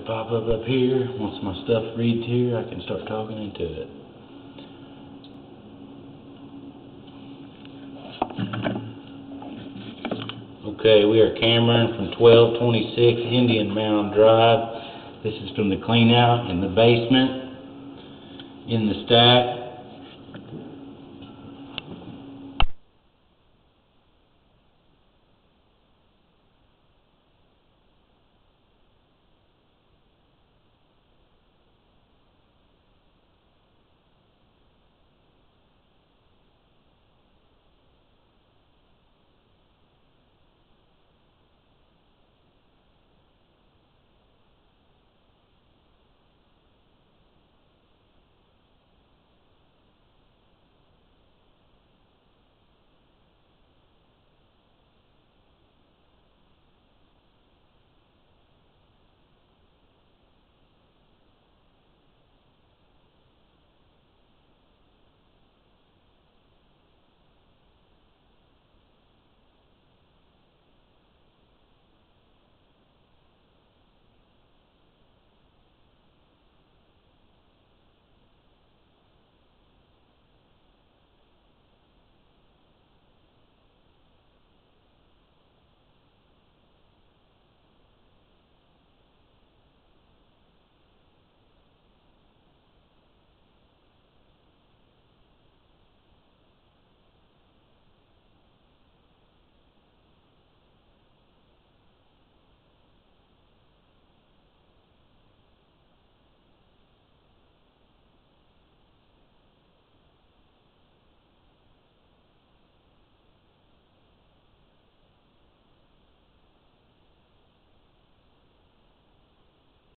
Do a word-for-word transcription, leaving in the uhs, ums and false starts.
Pop up up here. Once my stuff reads here, I can start talking into it. Okay, we are Cameron from twelve twenty-six Indian Mound Drive. This is from the clean out in the basement, in the stack.